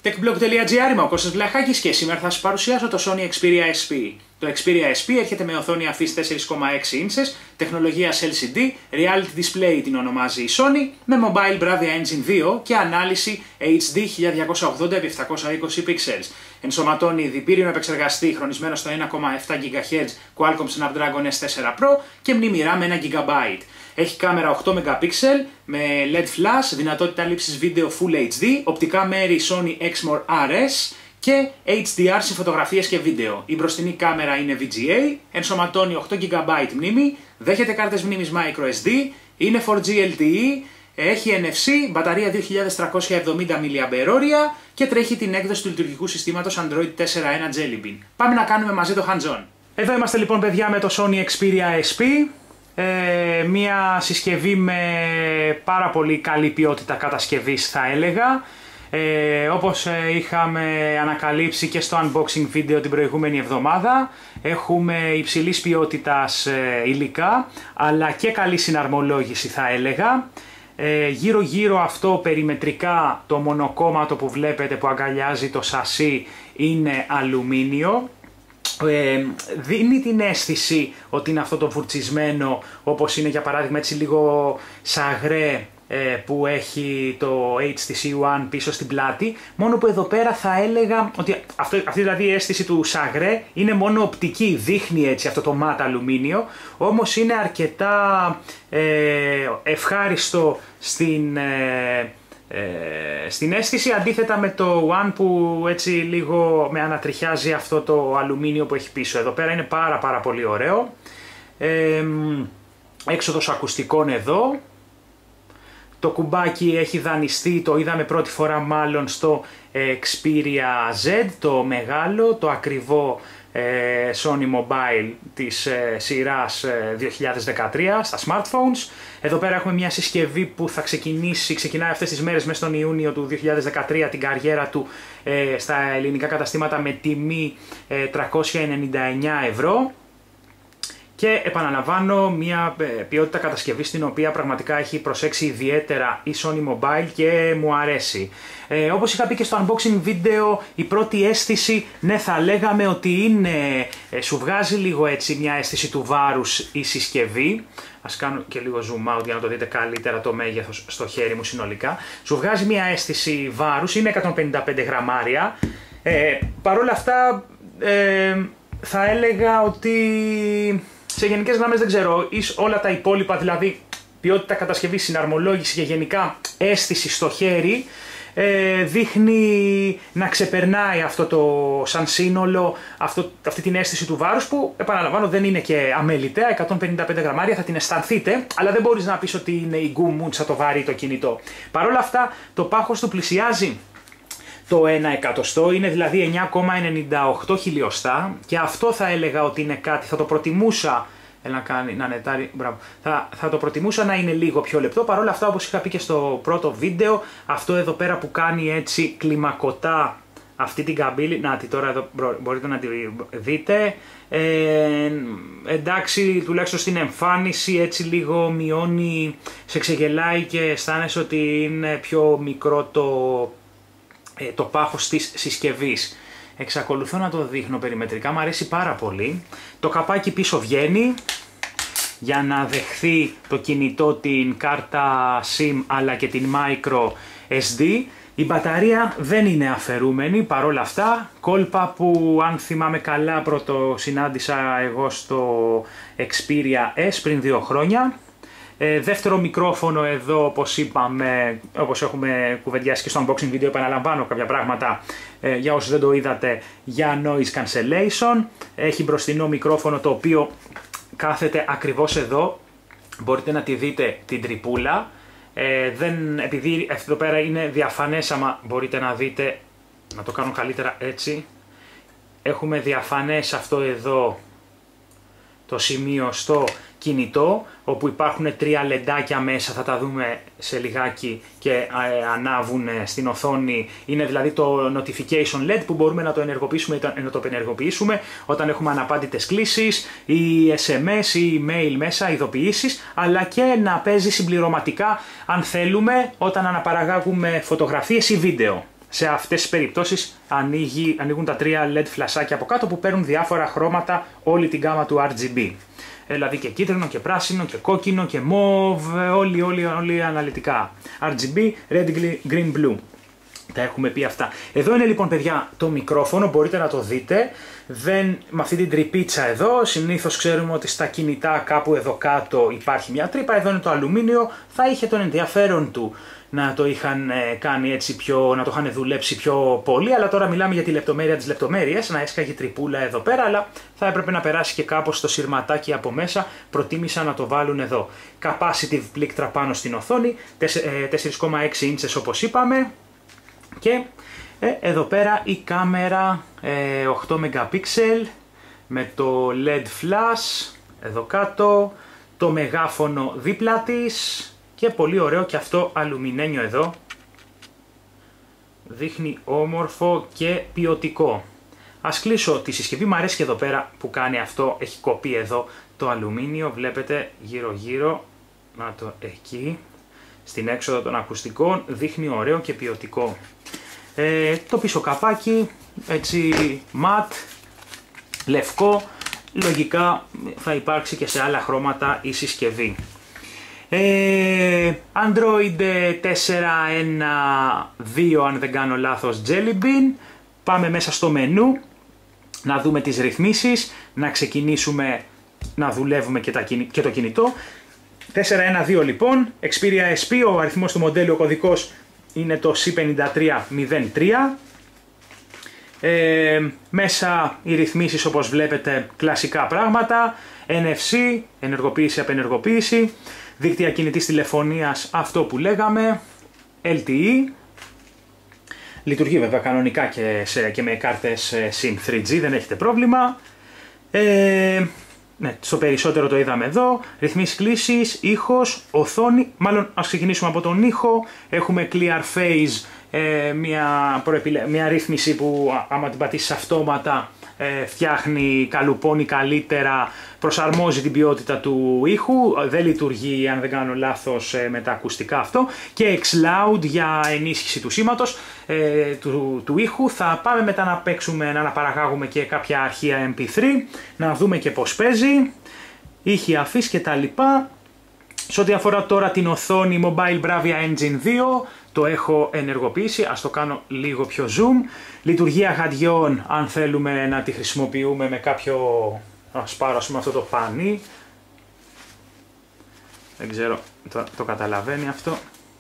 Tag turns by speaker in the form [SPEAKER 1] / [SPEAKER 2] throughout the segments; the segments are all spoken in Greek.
[SPEAKER 1] techblog.gr, είμαι ο Κώστας Βλαχάκης και σήμερα θα σας παρουσιάσω το Sony Xperia SP. Το Xperia SP έρχεται με οθόνη αφής 4,6 ίντσες, τεχνολογίας LCD, Reality Display την ονομάζει η Sony, με Mobile Bravia Engine 2 και ανάλυση HD 1280x720 pixels. Ενσωματώνει διπύριο επεξεργαστή χρονισμένο στο 1,7 GHz Qualcomm Snapdragon S4 Pro και μνήμη RAM 1 GB. Έχει κάμερα 8 MP με LED flash, δυνατότητα λήψης βίντεο Full HD, οπτικά μέρη Sony Exmor RS και HDR σε φωτογραφίες και βίντεο. Η μπροστινή κάμερα είναι VGA, ενσωματώνει 8 GB μνήμη, δέχεται κάρτες μνήμης microSD, είναι 4G LTE, έχει NFC, μπαταρία 2370 mAh και τρέχει την έκδοση του λειτουργικού συστήματος Android 4.1 Jelly Bean. Πάμε να κάνουμε μαζί το hands-on. Εδώ είμαστε λοιπόν παιδιά με το Sony Xperia SP. Μία συσκευή με πάρα πολύ καλή ποιότητα κατασκευής θα έλεγα. Όπως είχαμε ανακαλύψει και στο unboxing βίντεο την προηγούμενη εβδομάδα, έχουμε υψηλής ποιότητας υλικά αλλά και καλή συναρμολόγηση θα έλεγα. Γύρω γύρω αυτό περιμετρικά το μονοκόμματο που βλέπετε που αγκαλιάζει το σασί είναι αλουμίνιο. Δίνει την αίσθηση ότι είναι αυτό το βουρτσισμένο, όπως είναι για παράδειγμα έτσι λίγο σαγρέ που έχει το HTC One πίσω στην πλάτη, μόνο που εδώ πέρα θα έλεγα ότι αυτή δηλαδή η αίσθηση του σαγρέ είναι μόνο οπτική, δείχνει έτσι αυτό το ματ αλουμίνιο, όμως είναι αρκετά ευχάριστο στην αίσθηση, αντίθετα με το One που έτσι λίγο με ανατριχιάζει αυτό το αλουμίνιο που έχει πίσω. Εδώ πέρα είναι πάρα πολύ ωραίο. Έξοδος ακουστικών εδώ. Το κουμπάκι έχει δανειστεί, το είδαμε πρώτη φορά μάλλον στο Xperia Z, το μεγάλο, το ακριβό Sony Mobile της σειράς 2013 στα smartphones. Εδώ πέρα έχουμε μια συσκευή που θα ξεκινάει αυτές τις μέρες μέσα στον Ιούνιο του 2013 την καριέρα του στα ελληνικά καταστήματα με τιμή 399 ευρώ. Και επαναλαμβάνω, μια ποιότητα κατασκευής στην οποία πραγματικά έχει προσέξει ιδιαίτερα η Sony Mobile και μου αρέσει. Όπως είχα πει και στο unboxing βίντεο, η πρώτη αίσθηση, ναι θα λέγαμε ότι είναι, σου βγάζει λίγο έτσι μια αίσθηση του βάρους η συσκευή. Ας κάνω και λίγο zoom out για να το δείτε καλύτερα το μέγεθος στο χέρι μου συνολικά. Σου βγάζει μια αίσθηση βάρους, είναι 155 γραμμάρια. Παρ' όλα αυτά θα έλεγα ότι σε γενικές γραμμές δεν ξέρω, όλα τα υπόλοιπα, δηλαδή ποιότητα κατασκευής, συναρμολόγηση και γενικά αίσθηση στο χέρι, δείχνει να ξεπερνάει αυτό το σαν σύνολο, αυτή την αίσθηση του βάρους που επαναλαμβάνω δεν είναι και αμεληταία, 155 γραμμάρια θα την αισθανθείτε, αλλά δεν μπορείς να πεις ότι είναι η γκουμούντσα το βαρύ το κινητό. Παρ' όλα αυτά το πάχος του πλησιάζει το 1 εκατοστό, είναι δηλαδή 9,98 χιλιοστά και αυτό θα έλεγα ότι είναι κάτι, θα το προτιμούσα θα το προτιμούσα να είναι λίγο πιο λεπτό. Παρ' όλα αυτά, όπως είχα πει και στο πρώτο βίντεο, αυτό εδώ πέρα που κάνει έτσι κλιμακωτά αυτή την καμπύλη, τώρα εδώ μπορείτε να τη δείτε, εντάξει, τουλάχιστον στην εμφάνιση έτσι λίγο μειώνει, σε ξεγελάει και αισθάνεσαι ότι είναι πιο μικρό το πάχος της συσκευής. Εξακολουθώ να το δείχνω περιμετρικά, μου αρέσει πάρα πολύ. Το καπάκι πίσω βγαίνει για να δεχθεί το κινητό την κάρτα SIM αλλά και την micro SD. Η μπαταρία δεν είναι αφαιρούμενη, παρόλα αυτά, κόλπα που αν θυμάμαι καλά πρώτο συνάντησα εγώ στο Xperia S πριν 2 χρόνια. Δεύτερο μικρόφωνο εδώ, όπως είπαμε, όπως έχουμε κουβεντιάσει και στο unboxing βίντεο, επαναλαμβάνω κάποια πράγματα για όσους δεν το είδατε, για noise cancellation. Έχει μπροστινό μικρόφωνο το οποίο κάθεται ακριβώς εδώ, μπορείτε να τη δείτε την τρυπούλα. Επειδή εδώ πέρα είναι διαφανές, άμα μπορείτε να δείτε, να το κάνω καλύτερα έτσι, έχουμε διαφανές αυτό εδώ το σημείο στο κινητό, όπου υπάρχουν 3 λεντάκια μέσα, θα τα δούμε σε λιγάκι και ανάβουν στην οθόνη. Είναι δηλαδή το notification LED που μπορούμε να το ενεργοποιήσουμε ή να το απενεργοποιήσουμε όταν έχουμε αναπάντητες κλήσεις ή SMS ή email μέσα, ειδοποιήσεις, αλλά και να παίζει συμπληρωματικά αν θέλουμε όταν αναπαραγάγουμε φωτογραφίες ή βίντεο. σε αυτές τις περιπτώσεις ανοίγουν τα 3 LED φλασάκια από κάτω που παίρνουν διάφορα χρώματα όλη την γάμα του RGB. Δηλαδή και κίτρινο και πράσινο και κόκκινο και μοβ, όλοι αναλυτικά. RGB, red, green, blue. Τα έχουμε πει αυτά. Εδώ είναι λοιπόν παιδιά το μικρόφωνο, μπορείτε να το δείτε. Με αυτή την τρυπίτσα εδώ, συνήθως ξέρουμε ότι στα κινητά κάπου εδώ κάτω υπάρχει μια τρύπα, εδώ είναι το αλουμίνιο, θα είχε τον ενδιαφέρον του να το είχαν κάνει έτσι να το είχαν δουλέψει πιο πολύ, αλλά τώρα μιλάμε για τη λεπτομέρεια της λεπτομέρειας, να έσκαγε τρυπούλα εδώ πέρα, αλλά θα έπρεπε να περάσει και κάπως το σειρματάκι από μέσα, προτίμησα να το βάλουν εδώ. Capacitive πλήκτρα πάνω στην οθόνη, 4,6 ίντσες όπως είπαμε, και εδώ πέρα η κάμερα 8 MP με το LED flash εδώ κάτω, το μεγάφωνο δίπλα της και πολύ ωραίο και αυτό αλουμινένιο εδώ, δείχνει όμορφο και ποιοτικό. Ας κλείσω τη συσκευή, μου αρέσει και εδώ πέρα που κάνει αυτό, έχει κοπεί εδώ το αλουμίνιο, βλέπετε γύρω γύρω, να το εκεί, στην έξοδο των ακουστικών, δείχνει ωραίο και ποιοτικό. Το πίσω καπάκι, έτσι ματ, λευκό, λογικά θα υπάρξει και σε άλλα χρώματα η συσκευή. Android 4.1.2 αν δεν κάνω λάθος Jelly Bean. Πάμε μέσα στο μενού, να δούμε τις ρυθμίσεις, να ξεκινήσουμε να δουλεύουμε και το κινητό. 4.1.2 λοιπόν, Xperia SP, ο αριθμός του μοντέλου, ο κωδικός είναι το C5303. Μέσα οι ρυθμίσεις όπως βλέπετε κλασικά πράγματα, NFC, ενεργοποίηση απενεργοποίηση, δίκτυα κινητής τηλεφωνίας, αυτό που λέγαμε, LTE, λειτουργεί βέβαια κανονικά και με κάρτες SIM 3G, δεν έχετε πρόβλημα. Ναι, στο περισσότερο το είδαμε εδώ, ρυθμίσεις κλήσης, ήχος, οθόνη, μάλλον ας ξεκινήσουμε από τον ήχο, έχουμε Clear Phase, μια ρύθμιση που άμα την πατήσεις αυτόματα φτιάχνει, καλουπώνει καλύτερα, προσαρμόζει την ποιότητα του ήχου, δεν λειτουργεί αν δεν κάνω λάθος με τα ακουστικά αυτό, και Xloud για ενίσχυση του σήματος του ήχου. Θα πάμε μετά να παίξουμε, να αναπαραγάγουμε και κάποια αρχεία MP3, να δούμε και πώς παίζει, ήχη αφής και τα λοιπά. Σε ό,τι αφορά τώρα την οθόνη Mobile Bravia Engine 2, το έχω ενεργοποιήσει, ας το κάνω λίγο πιο zoom. Λειτουργία γαντιών, αν θέλουμε να τη χρησιμοποιούμε με κάποιο... Ας πάρω ας πούμε αυτό το πανί. Δεν ξέρω, το καταλαβαίνει αυτό.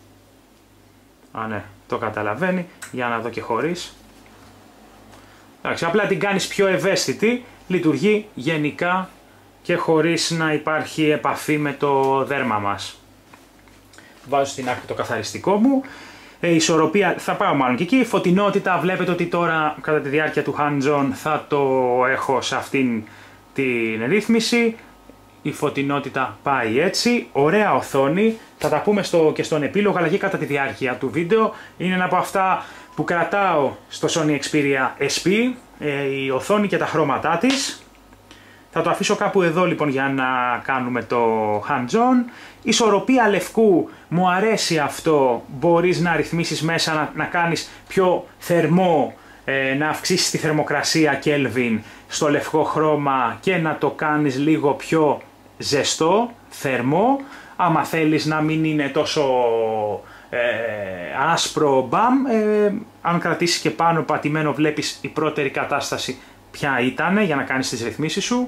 [SPEAKER 1] Α ναι, το καταλαβαίνει. Για να δω και χωρίς. Εντάξει, απλά την κάνεις πιο ευαίσθητη. Λειτουργεί γενικά και χωρίς να υπάρχει επαφή με το δέρμα μας. Βάζω στην άκρη το καθαριστικό μου. Ισορροπία, θα πάω μάλλον και εκεί. Φωτεινότητα, βλέπετε ότι τώρα κατά τη διάρκεια του hands-on θα το έχω σε αυτήν την ρύθμιση. Η φωτεινότητα πάει έτσι. Ωραία οθόνη. Θα τα πούμε και στον επίλογο αλλά και κατά τη διάρκεια του βίντεο. Είναι ένα από αυτά που κρατάω στο Sony Xperia SP. Η οθόνη και τα χρώματά της. Θα το αφήσω κάπου εδώ λοιπόν για να κάνουμε το hands-on. Ισορροπία λευκού, μου αρέσει αυτό, μπορείς να ρυθμίσεις μέσα, να κάνεις πιο θερμό, να αυξήσεις τη θερμοκρασία Kelvin στο λευκό χρώμα και να το κάνεις λίγο πιο ζεστό, θερμό. Άμα θέλεις να μην είναι τόσο άσπρο μπαμ, αν κρατήσεις και πάνω πατημένο βλέπεις η πρώτερη κατάσταση ποια ήταν για να κάνεις τις ρυθμίσεις σου.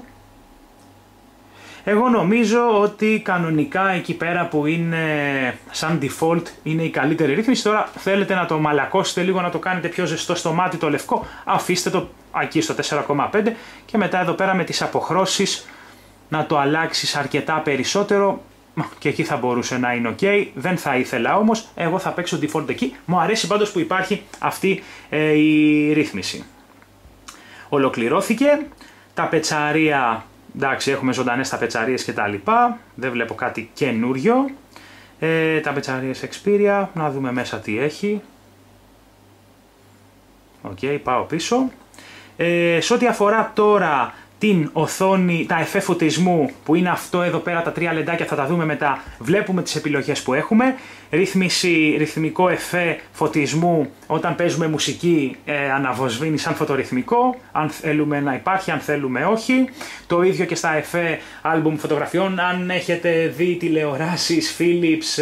[SPEAKER 1] Εγώ νομίζω ότι κανονικά εκεί πέρα που είναι σαν default είναι η καλύτερη ρύθμιση. Τώρα θέλετε να το μαλακώσετε λίγο, να το κάνετε πιο ζεστό στο μάτι το λευκό, αφήστε το εκεί στο 4,5 και μετά εδώ πέρα με τις αποχρώσεις να το αλλάξεις αρκετά περισσότερο και εκεί θα μπορούσε να είναι ok. Δεν θα ήθελα όμως, εγώ θα παίξω default εκεί. Μου αρέσει πάντως που υπάρχει αυτή η ρύθμιση. Ολοκληρώθηκε. Τα πετσαρία, εντάξει, έχουμε ζωντανές ταπετσαρίες και τα λοιπά, δεν βλέπω κάτι καινούριο. Ταπετσαρίες Xperia, να δούμε μέσα τι έχει. Οκ, πάω πίσω. Σε ό,τι αφορά τώρα την οθόνη, τα εφέ φωτισμού που είναι αυτό εδώ πέρα, τα 3 λεντάκια, θα τα δούμε μετά. Βλέπουμε τις επιλογές που έχουμε. Ρυθμικό εφέ φωτισμού όταν παίζουμε μουσική, αναβοσβήνει σαν φωτορυθμικό, αν θέλουμε να υπάρχει, αν θέλουμε όχι. Το ίδιο και στα εφέ άλμπουμ φωτογραφιών, αν έχετε δει τηλεοράσεις Philips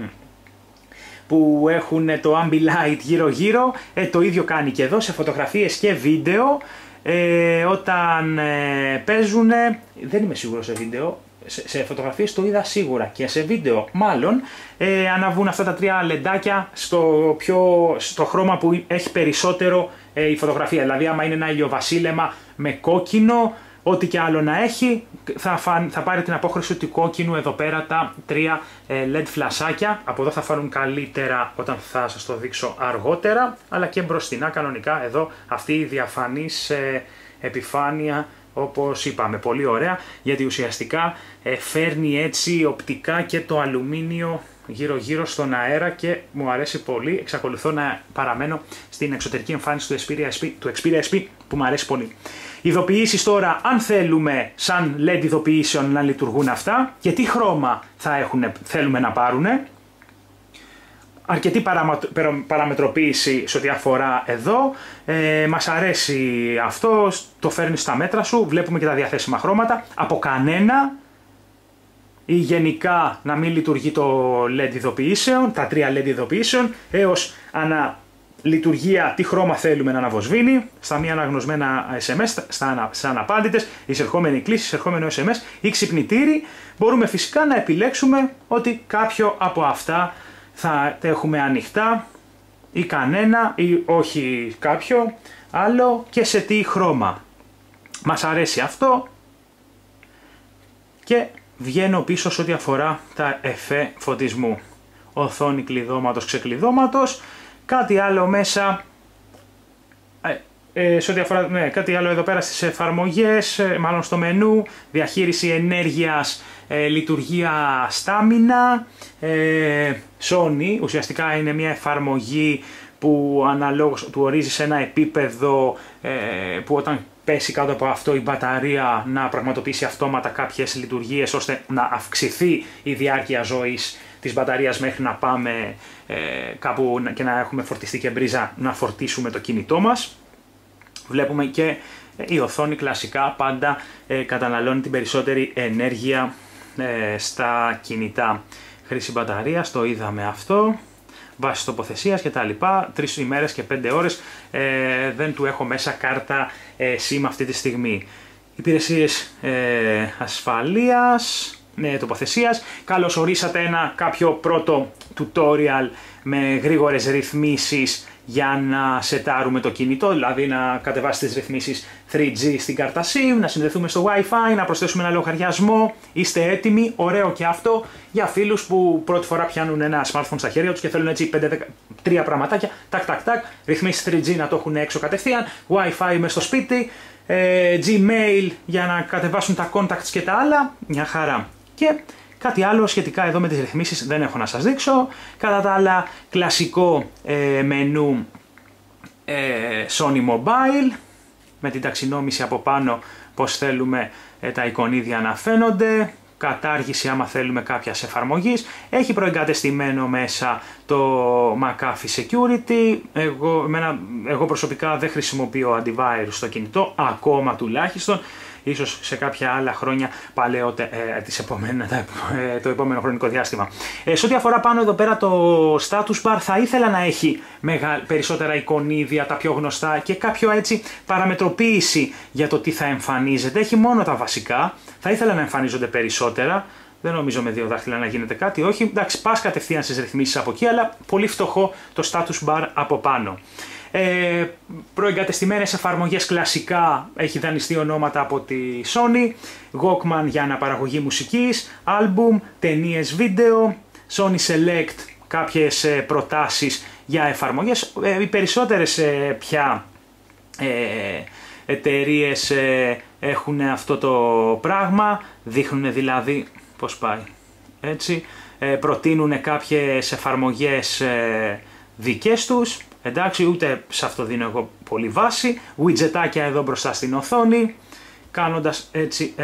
[SPEAKER 1] που έχουν το Ambilight γύρω γύρω, το ίδιο κάνει και εδώ σε φωτογραφίες και βίντεο. Όταν παίζουν, δεν είμαι σίγουρος σε βίντεο, σε φωτογραφίες το είδα σίγουρα και σε βίντεο μάλλον, αναβούν αυτά τα 3 λεντάκια στο χρώμα που έχει περισσότερο η φωτογραφία. Δηλαδή άμα είναι ένα ηλιοβασίλεμα με κόκκινο, ό,τι και άλλο να έχει, θα πάρει την απόχρωση του κόκκινου εδώ πέρα τα 3 LED φλασάκια. Από εδώ θα φάνουν καλύτερα όταν θα σας το δείξω αργότερα, αλλά και μπροστινά κανονικά εδώ αυτή η διαφανής επιφάνεια, όπως είπαμε, πολύ ωραία, γιατί ουσιαστικά φέρνει έτσι οπτικά και το αλουμίνιο γύρω γύρω στον αέρα και μου αρέσει πολύ. Εξακολουθώ να παραμένω στην εξωτερική εμφάνιση του Xperia SP που μου αρέσει πολύ. Ειδοποιήσεις τώρα, αν θέλουμε σαν LED ειδοποιήσεων να λειτουργούν αυτά και τι χρώμα θέλουμε να πάρουν. Αρκετή παραμετροποίηση σε ό,τι αφορά εδώ, μας αρέσει αυτό, το φέρνεις στα μέτρα σου, βλέπουμε και τα διαθέσιμα χρώματα, από κανένα ή γενικά να μην λειτουργεί το LED ειδοποιήσεων, τα 3 LED ειδοποιήσεων, έως λειτουργία τι χρώμα θέλουμε να αναβοσβήνει, στα μη αναγνωσμένα SMS, στα αναπάντητες, εισερχόμενη κλήση, εισερχόμενο SMS ή ξυπνητήρι. Μπορούμε φυσικά να επιλέξουμε ότι κάποιο από αυτά θα τα έχουμε ανοιχτά ή κανένα ή όχι κάποιο άλλο και σε τι χρώμα. Μας αρέσει αυτό και βγαίνω πίσω σε ό,τι αφορά τα εφέ φωτισμού. Οθόνη κλειδώματος, ξεκλειδώματος. Κάτι άλλο μέσα, σε ό,τι αφορά, κάτι άλλο εδώ πέρα στις εφαρμογές, μάλλον στο μενού, διαχείριση ενέργειας, λειτουργία στάμινα, Sony, ουσιαστικά είναι μια εφαρμογή που αναλόγως του ορίζει σε ένα επίπεδο που όταν πέσει κάτω από αυτό η μπαταρία να πραγματοποιήσει αυτόματα κάποιες λειτουργίες ώστε να αυξηθεί η διάρκεια ζωής της μπαταρίας μέχρι να πάμε κάπου και να έχουμε φορτιστεί και μπρίζα να φορτίσουμε το κινητό μας. Βλέπουμε και η οθόνη κλασικά πάντα καταναλώνει την περισσότερη ενέργεια στα κινητά. Χρήση μπαταρίας, το είδαμε αυτό, βάση τοποθεσίας και τα λοιπά, 3 ημέρες και 5 ώρες, δεν του έχω μέσα κάρτα SIM αυτή τη στιγμή. Υπηρεσίες ασφαλείας, τοποθεσίας. Καλώς ορίσατε κάποιο πρώτο tutorial με γρήγορες ρυθμίσεις για να σετάρουμε το κινητό, δηλαδή να κατεβάσει τις ρυθμίσεις 3G στην κάρτα SIM, να συνδεθούμε στο Wi-Fi, να προσθέσουμε ένα λογαριασμό. Είστε έτοιμοι, ωραίο και αυτό για φίλους που πρώτη φορά πιάνουν ένα smartphone στα χέρια τους και θέλουν έτσι 3 πραγματάκια, τάκ, ρυθμίσεις 3G να το έχουν έξω κατευθείαν, Wi-Fi μες στο σπίτι, Gmail για να κατεβάσουν τα contacts και τα άλλα, μια χαρά. Και κάτι άλλο σχετικά εδώ με τις ρυθμίσεις δεν έχω να σας δείξω. Κατά τα άλλα, κλασικό μενού Sony Mobile με την ταξινόμηση από πάνω πως θέλουμε τα εικονίδια να φαίνονται. Κατάργηση άμα θέλουμε κάποιας εφαρμογής. Έχει προεγκατεστημένο μέσα το McAfee Security. Εγώ προσωπικά δεν χρησιμοποιώ antivirus στο κινητό, ακόμα τουλάχιστον. Ίσως σε κάποια άλλα χρόνια το επόμενο χρονικό διάστημα. Σε ό,τι αφορά πάνω εδώ πέρα το status bar, θα ήθελα να έχει περισσότερα εικονίδια, τα πιο γνωστά και κάποιο έτσι παραμετροποίηση για το τι θα εμφανίζεται. Έχει μόνο τα βασικά, θα ήθελα να εμφανίζονται περισσότερα. Δεν νομίζω με 2 δάχτυλα να γίνεται κάτι, όχι. Εντάξει, πας κατευθείαν στις ρυθμίσεις από εκεί, αλλά πολύ φτωχό το status bar από πάνω. Προεγκατεστημένες εφαρμογές κλασικά, έχει δανειστεί ονόματα από τη Sony, Walkman για αναπαραγωγή μουσικής, album, ταινίες βίντεο, Sony Select, κάποιες προτάσεις για εφαρμογές. Οι περισσότερες πια εταιρείες έχουν αυτό το πράγμα, δείχνουν δηλαδή πώς πάει, έτσι, προτείνουν κάποιες εφαρμογές δικές τους. Εντάξει, ούτε σε αυτό δίνω εγώ πολύ βάση. Widgetάκια εδώ μπροστά στην οθόνη. κάνοντας έτσι,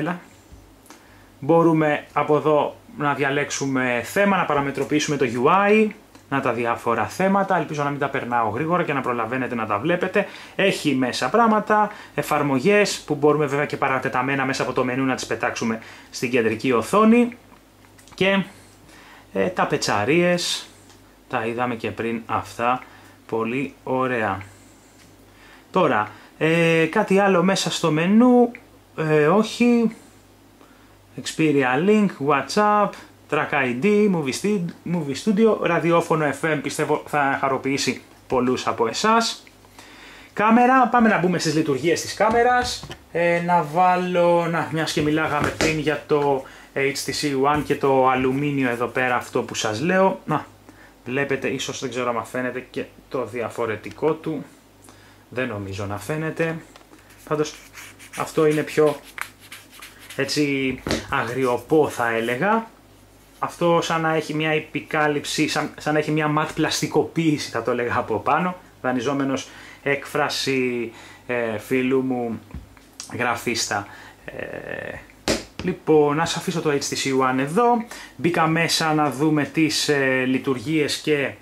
[SPEAKER 1] μπορούμε από εδώ να διαλέξουμε θέμα, να παραμετροποιήσουμε το UI, να τα διάφορα θέματα, ελπίζω να μην τα περνάω γρήγορα και να προλαβαίνετε να τα βλέπετε. Έχει μέσα πράγματα, εφαρμογές που μπορούμε βέβαια και παρατεταμένα μέσα από το μενού να τις πετάξουμε στην κεντρική οθόνη και τα πετσαρίες, τα είδαμε και πριν αυτά, πολύ ωραία. Τώρα, κάτι άλλο μέσα στο μενού, όχι, Xperia Link, WhatsApp, Track ID, Movie Studio, ραδιόφωνο FM, πιστεύω θα χαροποιήσει πολλούς από εσάς. Κάμερα, πάμε να μπούμε στις λειτουργίες της κάμερας, να βάλω, μιας και μιλάγαμε πριν για το HTC One και το αλουμίνιο εδώ πέρα αυτό που σας λέω, βλέπετε, ίσως δεν ξέρω αν φαίνεται και το διαφορετικό του, δεν νομίζω να φαίνεται, πάντως αυτό είναι πιο έτσι αγριοπό θα έλεγα. Αυτό σαν να έχει μια επικάλυψη, σαν να έχει μια ματ πλαστικοποίηση θα το έλεγα από πάνω, δανειζόμενος έκφραση φίλου μου γραφίστα. Λοιπόν, να σας αφήσω το HTC One εδώ, μπήκα μέσα να δούμε τις λειτουργίες και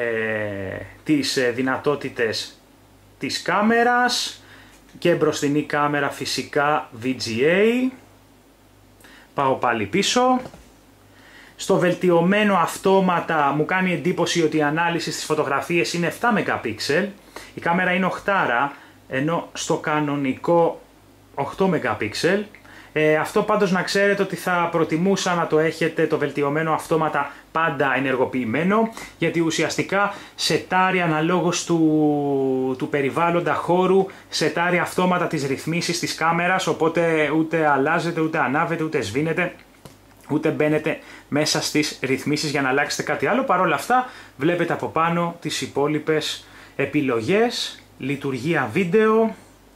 [SPEAKER 1] τις δυνατότητες της κάμερας και μπροστινή κάμερα φυσικά VGA. Πάω πάλι πίσω. Στο βελτιωμένο αυτόματα μου κάνει εντύπωση ότι η ανάλυση στις φωτογραφίες είναι 7 MP. Η κάμερα είναι 8, ενώ στο κανονικό 8 MP. Αυτό πάντως να ξέρετε ότι θα προτιμούσα να το έχετε το βελτιωμένο αυτόματα πάντα ενεργοποιημένο, γιατί ουσιαστικά σετάρει αναλόγως του περιβάλλοντα χώρου, σετάρει αυτόματα τις ρυθμίσεις της κάμερας, οπότε ούτε αλλάζετε, ούτε ανάβετε, ούτε σβήνετε, ούτε μπαίνετε μέσα στις ρυθμίσεις για να αλλάξετε κάτι άλλο. Παρ' όλα αυτά βλέπετε από πάνω τις υπόλοιπες επιλογές, λειτουργία βίντεο,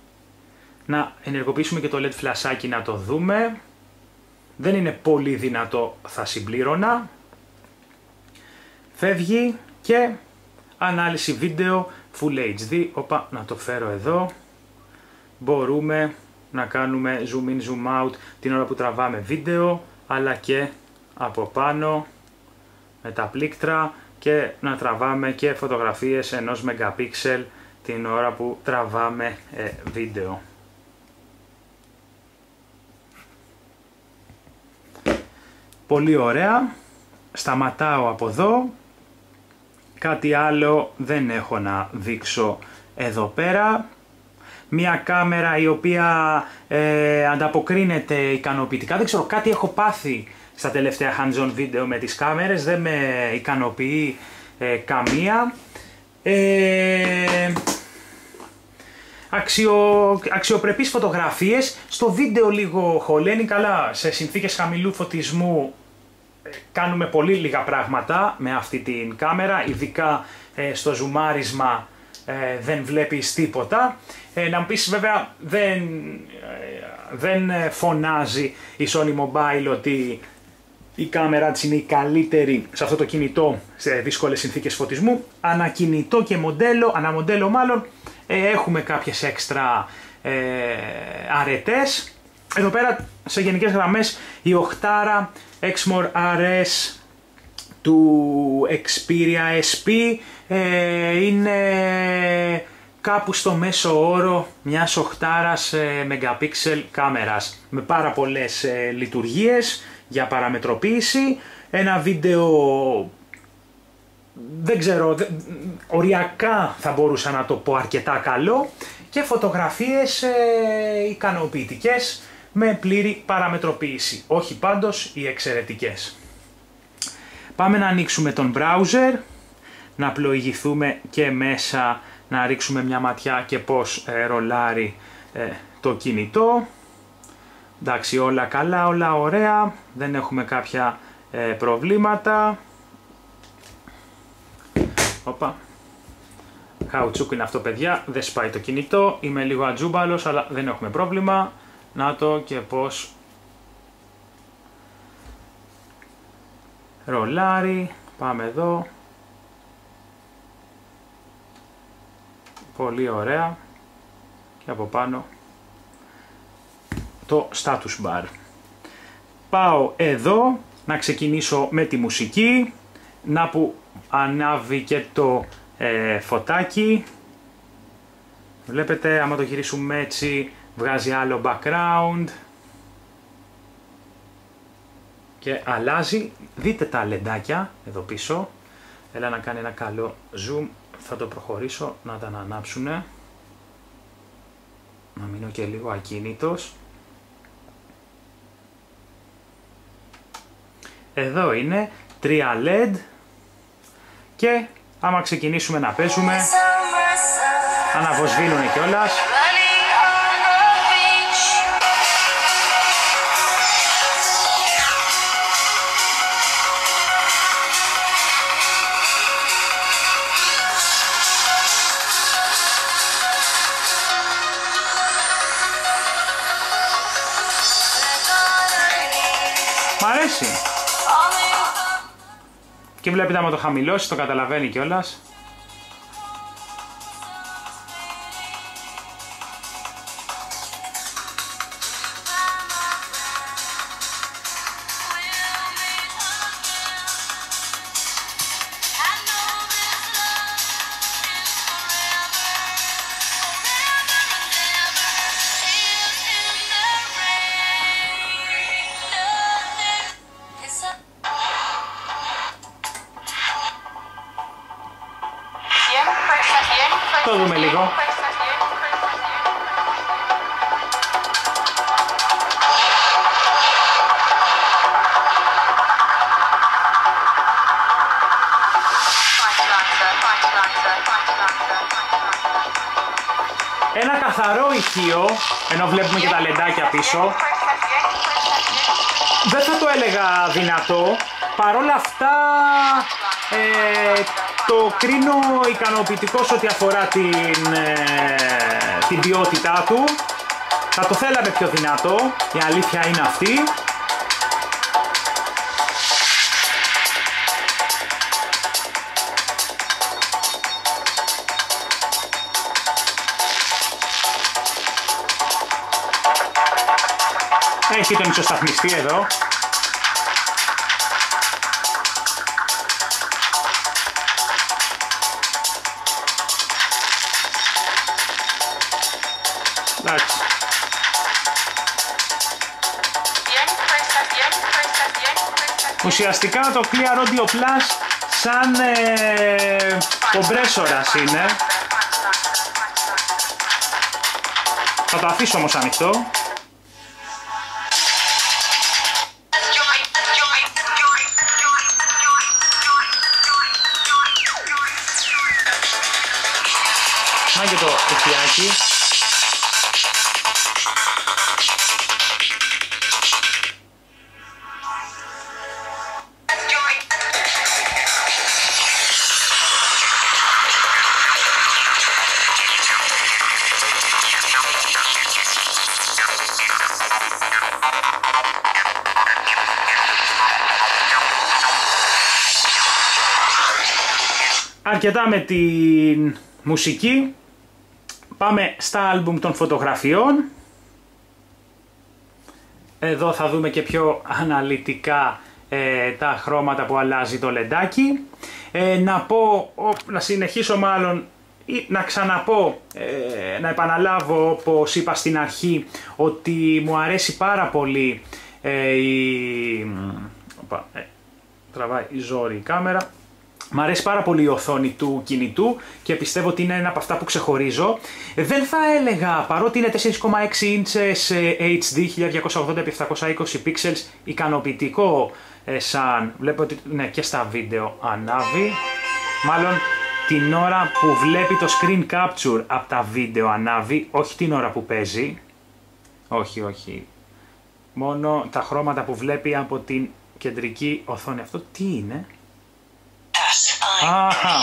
[SPEAKER 1] να ενεργοποιήσουμε και το LED φλασάκι να το δούμε, δεν είναι πολύ δυνατό, θα συμπλήρωνα, φεύγει και ανάλυση βίντεο Full HD, να το φέρω εδώ, μπορούμε να κάνουμε zoom in zoom out την ώρα που τραβάμε βίντεο, αλλά και από πάνω με τα πλήκτρα και να τραβάμε και φωτογραφίες 1 MP την ώρα που τραβάμε βίντεο. Πολύ ωραία, σταματάω από εδώ, κάτι άλλο δεν έχω να δείξω εδώ πέρα. Μια κάμερα η οποία ανταποκρίνεται ικανοποιητικά, δεν ξέρω, κάτι έχω πάθει στα τελευταία hands-on βίντεο με τις κάμερες, δεν με ικανοποιεί καμία. Αξιοπρεπείς φωτογραφίες, στο βίντεο λίγο χωλαίνει, καλά σε συνθήκες χαμηλού φωτισμού κάνουμε πολύ λίγα πράγματα με αυτή την κάμερα, ειδικά στο ζουμάρισμα δεν βλέπεις τίποτα. Να μου πεις βέβαια δεν φωνάζει η Sony Mobile ότι η κάμερα της είναι η καλύτερη σε αυτό το κινητό σε δύσκολες συνθήκες φωτισμού. Ανακινητό και αναμοντέλο μάλλον, έχουμε κάποιες έξτρα αρετές. Εδώ πέρα σε γενικές γραμμές η 8 Exmor RS του Xperia SP είναι κάπου στο μέσο όρο μιας 8 MP κάμερας με πάρα πολλές λειτουργίες για παραμετροποίηση, ένα βίντεο δεν ξέρω, οριακά θα μπορούσα να το πω αρκετά καλό και φωτογραφίες ικανοποιητικές με πλήρη παραμετροποίηση, όχι πάντως οι εξαιρετικές. Πάμε να ανοίξουμε τον browser, να πλοηγηθούμε και μέσα, να ρίξουμε μια ματιά και πώς ρολάρει το κινητό. Εντάξει, όλα καλά, όλα ωραία, δεν έχουμε κάποια προβλήματα. Οπα. Χαουτσούκ είναι αυτό παιδιά, δεν σπάει το κινητό, είμαι λίγο ατζούμπαλος αλλά δεν έχουμε πρόβλημα. Να το και πώς ρολάρει, πάμε εδώ. Πολύ ωραία και από πάνω το status bar. Πάω εδώ να ξεκινήσω με τη μουσική, να που ανάβει και το φωτάκι. Βλέπετε, άμα το γυρίσουμε έτσι βγάζει άλλο background και αλλάζει. Δείτε τα λεντάκια εδώ πίσω. Έλα να κάνει ένα καλό zoom, θα το προχωρήσω να τα ανάψουνε. Να μείνω και λίγο ακίνητος. Εδώ είναι 3 LED και άμα ξεκινήσουμε να παίζουμε αναβοσβήνουνε κιόλας. Μ' αρέσει. Και βλέπετε άμα το χαμηλώσει το καταλαβαίνει κιόλας. Το δούμε λίγο. Ένα καθαρό ηχείο, ενώ βλέπουμε και τα λεντάκια πίσω. Δεν θα το έλεγα δυνατό, παρόλα αυτά το κρίνω ικανοποιητικός ό,τι αφορά την ποιότητά του. Θα το θέλαμε πιο δυνατό, η αλήθεια είναι αυτή. Έχει τον ισοσταθμιστή εδώ. Εντάξει. Ουσιαστικά το Clear Audio Plus σαν κομπρέσορας είναι. Θα το αφήσω όμως ανοιχτό. Να και το ηχιάκι. Αρκετά με την μουσική. Πάμε στα άλμπουμ των φωτογραφιών. Εδώ θα δούμε και πιο αναλυτικά τα χρώματα που αλλάζει το λεντάκι. Να συνεχίσω μάλλον ή να ξαναπώ, να επαναλάβω όπως είπα στην αρχή, ότι μου αρέσει πάρα πολύ τραβάει η ζόρι η κάμερα. Μ' αρέσει πάρα πολύ η οθόνη του κινητού και πιστεύω ότι είναι ένα από αυτά που ξεχωρίζω. Δεν θα έλεγα, παρότι είναι 4,6 inches HD 1280x720 pixels, ικανοποιητικό σαν... Βλέπω ότι ναι, και στα βίντεο ανάβει. Μάλλον την ώρα που βλέπει το screen capture από τα βίντεο ανάβει, όχι την ώρα που παίζει. Όχι, όχι. Μόνο τα χρώματα που βλέπει από την κεντρική οθόνη. Αυτό τι είναι? Αχα.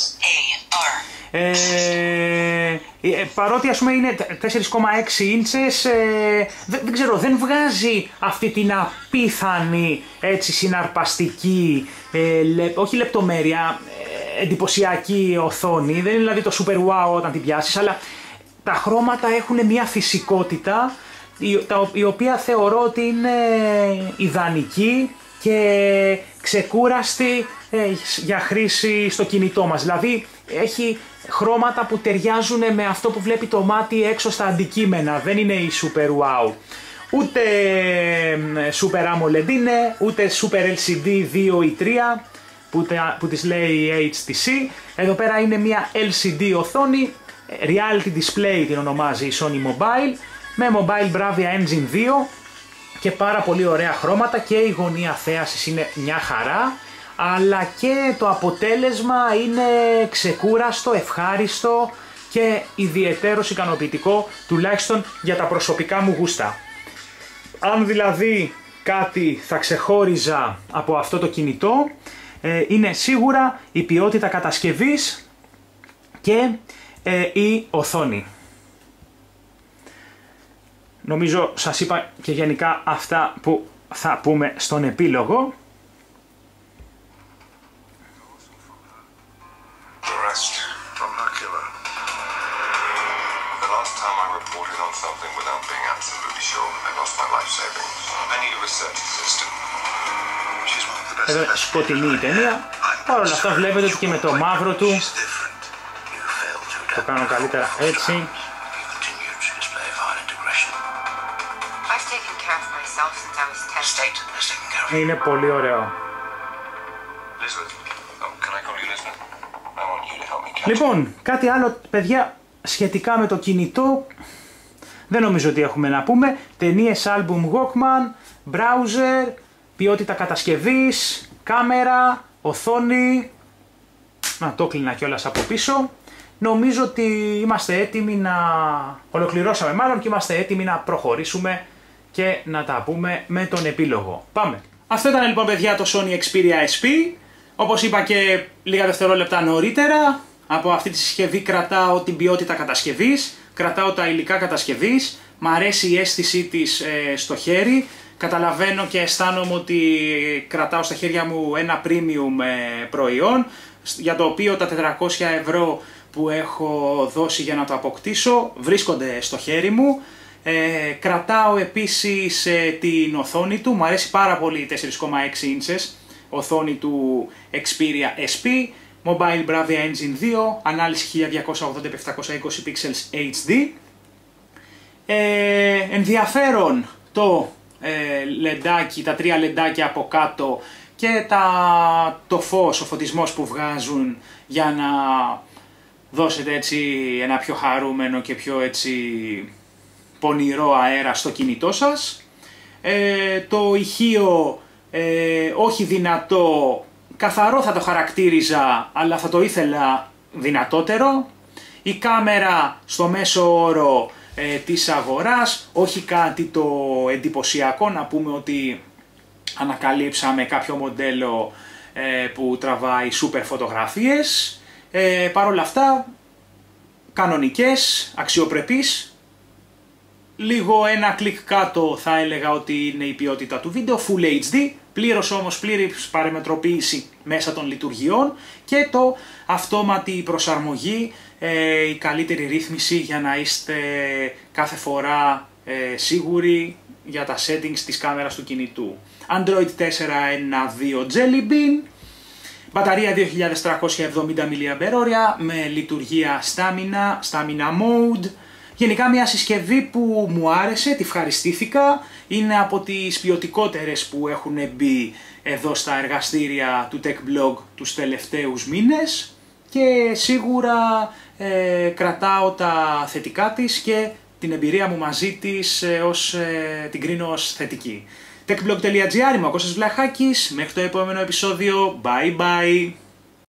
[SPEAKER 1] Παρότι ας πούμε είναι 4,6 inches, δεν ξέρω, δεν βγάζει αυτή την απίθανη έτσι συναρπαστική, όχι λεπτομέρεια, εντυπωσιακή οθόνη. Δεν είναι δηλαδή το super wow όταν την πιάσεις, αλλά τα χρώματα έχουν μια φυσικότητα η οποία θεωρώ ότι είναι ιδανική και ξεκούραστη για χρήση στο κινητό μας. Δηλαδή έχει χρώματα που ταιριάζουν με αυτό που βλέπει το μάτι έξω στα αντικείμενα. Δεν είναι η Super Wow. Ούτε Super AMOLED είναι, ούτε Super LCD 2 ή 3 που της λέει η HTC. Εδώ πέρα είναι μια LCD οθόνη, Reality Display την ονομάζει η Sony Mobile, με Mobile Bravia Engine 2 και πάρα πολύ ωραία χρώματα, και η γωνία θέασης είναι μια χαρά, αλλά και το αποτέλεσμα είναι ξεκούραστο, ευχάριστο και ιδιαιτέρως ικανοποιητικό, τουλάχιστον για τα προσωπικά μου γούστα. Αν δηλαδή κάτι θα ξεχώριζα από αυτό το κινητό, είναι σίγουρα η ποιότητα κατασκευής και η οθόνη. Νομίζω σας είπα και γενικά αυτά που θα πούμε στον επίλογο. Εδώ σκοτεινή η ταινία. Παρ' όλα αυτά βλέπετε ότι και με το μαύρο του, το κάνω καλύτερα έτσι, είναι πολύ ωραίο. Λοιπόν, κάτι άλλο παιδιά σχετικά με το κινητό δεν νομίζω ότι έχουμε να πούμε. Ταινίες, album, Walkman, browser, ποιότητα κατασκευής, κάμερα, οθόνη. Να το κλείνα κιόλας από πίσω. Νομίζω ότι είμαστε έτοιμοι να ολοκληρώσαμε μάλλον και είμαστε έτοιμοι να προχωρήσουμε και να τα πούμε με τον επίλογο. Πάμε! Αυτό ήταν λοιπόν παιδιά το Sony Xperia SP. Όπως είπα και λίγα δευτερόλεπτα νωρίτερα, από αυτή τη συσκευή κρατάω την ποιότητα κατασκευής, κρατάω τα υλικά κατασκευής, μ' αρέσει η αίσθησή της στο χέρι, καταλαβαίνω και αισθάνομαι ότι κρατάω στα χέρια μου ένα premium προϊόν, για το οποίο τα 400 ευρώ που έχω δώσει για να το αποκτήσω βρίσκονται στο χέρι μου. Κρατάω επίσης την οθόνη του, μου αρέσει πάρα πολύ η 4,6 inches οθόνη του Xperia SP, Mobile Bravia Engine 2, ανάλυση 1280x720 pixels HD. Ενδιαφέρον το λεντάκι, τα τρία λεντάκια από κάτω και το φως, ο φωτισμός που βγάζουν για να δώσετε έτσι ένα πιο χαρούμενο και πιο έτσι πονηρό αέρα στο κινητό σας. Το ηχείο όχι δυνατό, καθαρό θα το χαρακτήριζα, αλλά θα το ήθελα δυνατότερο. Η κάμερα στο μέσο όρο της αγοράς, όχι κάτι το εντυπωσιακό, να πούμε ότι ανακαλύψαμε κάποιο μοντέλο που τραβάει σούπερ φωτογραφίες. Παρ' όλα αυτά, κανονικές, αξιοπρεπείς. Λίγο ένα κλικ κάτω θα έλεγα ότι είναι η ποιότητα του βίντεο, Full HD, πλήρης παραμετροποίηση μέσα των λειτουργιών και το αυτόματη προσαρμογή, η καλύτερη ρύθμιση για να είστε κάθε φορά σίγουροι για τα settings της κάμερας του κινητού. Android 4.1.2 Jelly Bean, μπαταρία 2370 mAh με λειτουργία Stamina Mode. Γενικά μια συσκευή που μου άρεσε, τη ευχαριστήθηκα, είναι από τις ποιοτικότερες που έχουν μπει εδώ στα εργαστήρια του Tech Blog τους τελευταίους μήνες και σίγουρα κρατάω τα θετικά της και την εμπειρία μου μαζί της την κρίνω ως θετική. techblog.gr, είμαι ο Κώστας Βλαχάκης, μέχρι το επόμενο επεισόδιο, bye bye!